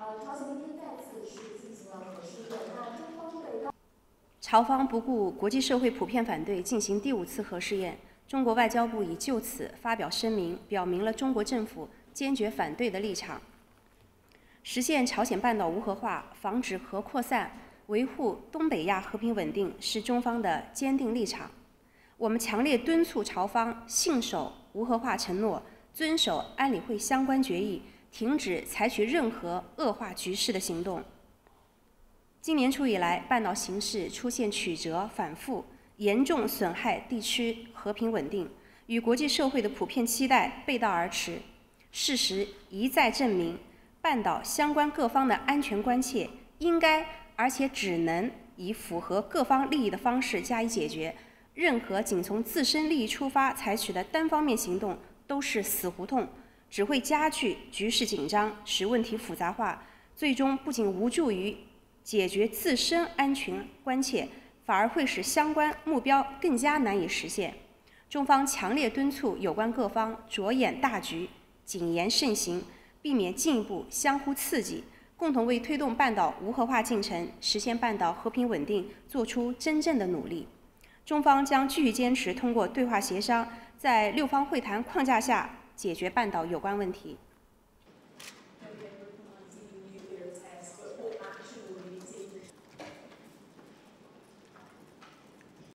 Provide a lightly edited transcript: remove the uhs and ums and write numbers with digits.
朝鲜今天再次是进行了核试验，那中方对朝方不顾国际社会普遍反对，进行第5次核试验。中国外交部已就此发表声明，表明了中国政府坚决反对的立场。实现朝鲜半岛无核化，防止核扩散，维护东北亚和平稳定是中方的坚定立场。我们强烈敦促朝方信守无核化承诺，遵守安理会相关决议，停止采取任何恶化局势的行动。今年初以来，半岛形势出现曲折反复，严重损害地区和平稳定，与国际社会的普遍期待背道而驰。事实一再证明，半岛相关各方的安全关切应该而且只能以符合各方利益的方式加以解决。任何仅从自身利益出发采取的单方面行动都是死胡同，只会加剧局势紧张，使问题复杂化，最终不仅无助于解决自身安全关切，反而会使相关目标更加难以实现。中方强烈敦促有关各方着眼大局，谨言慎行，避免进一步相互刺激，共同为推动半岛无核化进程、实现半岛和平稳定做出真正的努力。中方将继续坚持通过对话协商，在6方会谈框架下解决半岛有关问题。